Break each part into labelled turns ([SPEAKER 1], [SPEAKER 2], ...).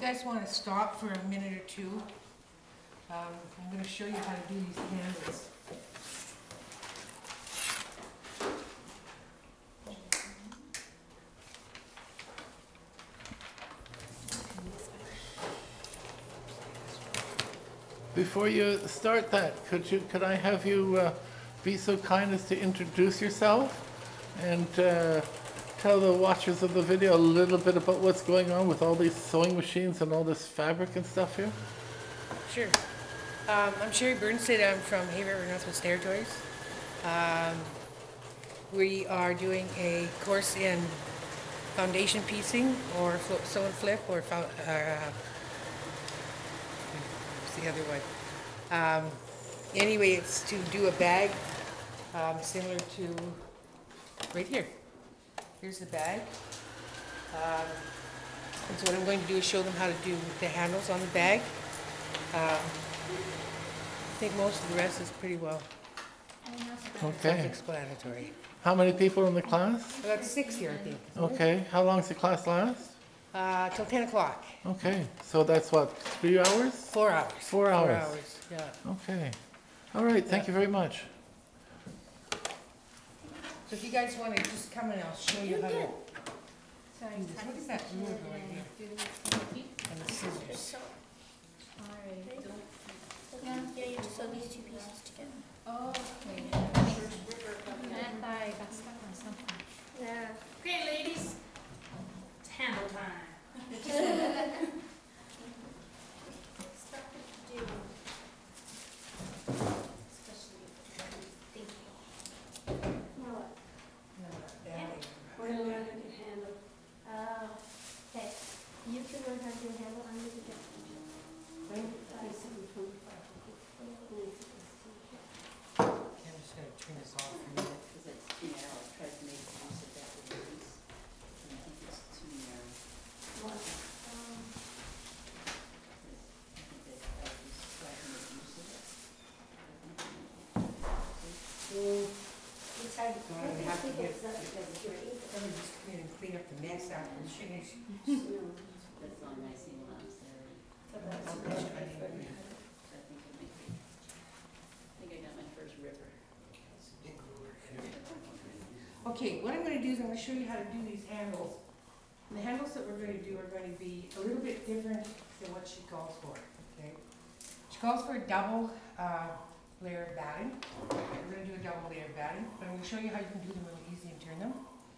[SPEAKER 1] guys want to stop for a minute or two, I'm going to show you how to do these handles.
[SPEAKER 2] Before you start that, could I have you be so kind as to introduce yourself and tell the watchers of the video a little bit about what's going on with all these sewing machines and all this fabric and stuff here?
[SPEAKER 1] Sure. I'm Sherry Bernstein. I'm from Hay River Northwest Territories. We are doing a course in foundation piecing or sew and flip or what's the other one? Anyway, it's to do a bag similar to right here. Here's the bag. And so what I'm going to do is show them how to do the handles on the bag. I think most of the rest is pretty well
[SPEAKER 2] Okay.
[SPEAKER 1] self-explanatory.
[SPEAKER 2] How many people in the class?
[SPEAKER 1] About 6 here, I think.
[SPEAKER 2] Okay. How long does the class last?
[SPEAKER 1] Till 10 o'clock.
[SPEAKER 2] Okay. So that's what, 3 hours?
[SPEAKER 1] 4 hours.
[SPEAKER 2] 4 hours.
[SPEAKER 1] 4 hours, yeah.
[SPEAKER 2] Okay. All right. Thank you very much.
[SPEAKER 1] So if you guys want to just come and I'll show you how to do this. What is that ruler right here? And the scissors.
[SPEAKER 3] Yeah, you just sew these two pieces together.
[SPEAKER 4] Oh, okay. I got stuck on something.
[SPEAKER 3] Yeah.
[SPEAKER 4] Okay, ladies, it's handle time.
[SPEAKER 3] Stuff to do. Especially thank you. Now what?
[SPEAKER 5] We're gonna learn how to handle.
[SPEAKER 3] Okay. You can learn how to handle under the desk.
[SPEAKER 5] Right? 2725.
[SPEAKER 1] I'm just going to turn this off for a minute.
[SPEAKER 6] Because it's too narrow, I tried to make it use of that release, and I think it's too narrow.
[SPEAKER 5] What?
[SPEAKER 6] I think that I was trying to make use of it.
[SPEAKER 3] It's hard to
[SPEAKER 1] So I'm going to have to get
[SPEAKER 3] it's not because you're either.
[SPEAKER 1] somebody just come in and clean up the mess after we finish.
[SPEAKER 6] That's not nice in labs there.
[SPEAKER 3] But that's
[SPEAKER 1] I'll
[SPEAKER 3] what
[SPEAKER 1] bet you I
[SPEAKER 3] I
[SPEAKER 1] didn't
[SPEAKER 3] prefer.
[SPEAKER 1] do that.
[SPEAKER 6] I think it might be. I think I got my first ripper.
[SPEAKER 1] Okay, what I'm going to do is I'm going to show you how to do these handles. And the handles that we're going to do are going to be a little bit different than what she calls for, okay? She calls for a double layer of batting. We're going to do a double layer of batting, but I'm going to show you how you can do them really easy and turn them.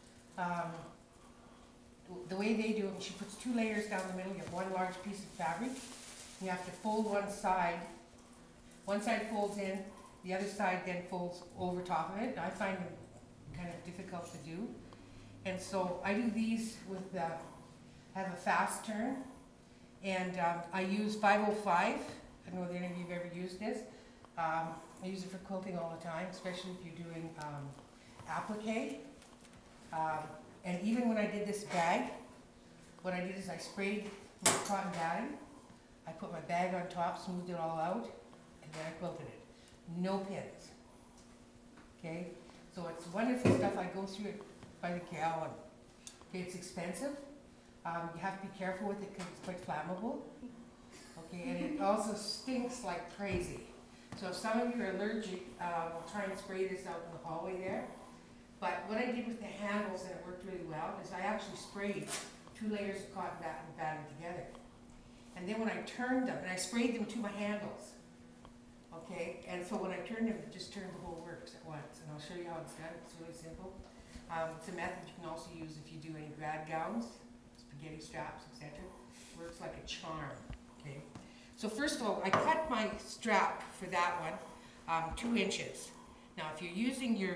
[SPEAKER 1] The way they do it, she puts 2 layers down the middle. You have one large piece of fabric. You have to fold one side. One side folds in, the other side then folds over top of it. I find them kind of difficult to do. And so I do these with, have a fast turn. And I use 505. I don't know if any of you have ever used this. I use it for quilting all the time, especially if you're doing applique. And even when I did this bag, what I did is I sprayed with cotton batting. I put my bag on top, smoothed it all out, and then I quilted it. No pins. Okay? So it's wonderful stuff. I go through it by the gallon. Okay, it's expensive. You have to be careful with it because it's quite flammable. Okay, and it also stinks like crazy. So if some of you are allergic, we'll try and spray this out in the hallway there. But what I did with the handles, and it worked really well, is I actually sprayed 2 layers of cotton batting together. And then when I turned them, and I sprayed them to my handles, okay? And so when I turned them, it just turned the whole works at once. And I'll show you how it's done. It's really simple. It's a method you can also use if you do any grad gowns, spaghetti straps, etc. Works like a charm, okay? So first of all, I cut my strap for that one 2 inches. Now if you're using your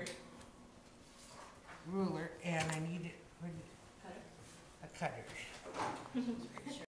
[SPEAKER 1] ruler, and I need a cutter.